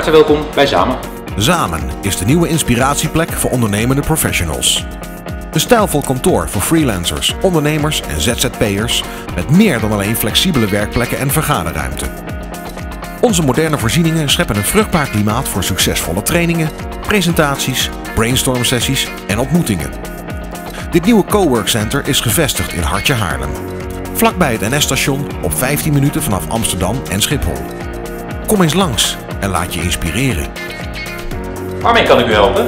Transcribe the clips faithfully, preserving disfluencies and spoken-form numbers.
harte welkom bij Zamen. Zamen is de nieuwe inspiratieplek voor ondernemende professionals. Een stijlvol kantoor voor freelancers, ondernemers en Z Z P'ers met meer dan alleen flexibele werkplekken en vergaderruimte. Onze moderne voorzieningen scheppen een vruchtbaar klimaat voor succesvolle trainingen, presentaties, brainstormsessies en ontmoetingen. Dit nieuwe coworkcenter is gevestigd in Hartje Haarlem. Vlakbij het N S-station op vijftien minuten vanaf Amsterdam en Schiphol. Kom eens langs en laat je inspireren. Waarmee kan ik u helpen?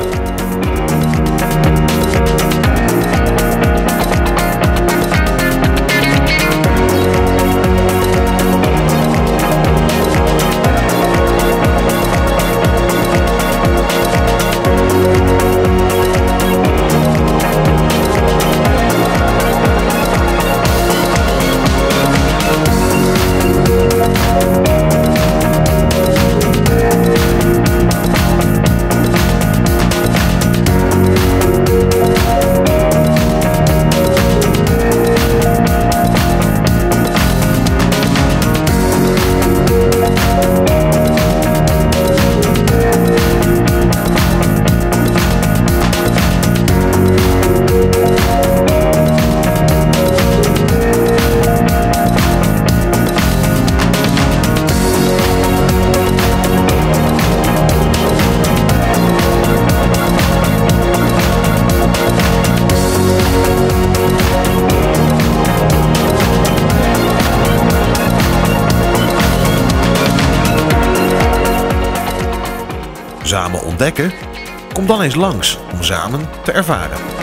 Samen ontdekken? Kom dan eens langs om samen te ervaren.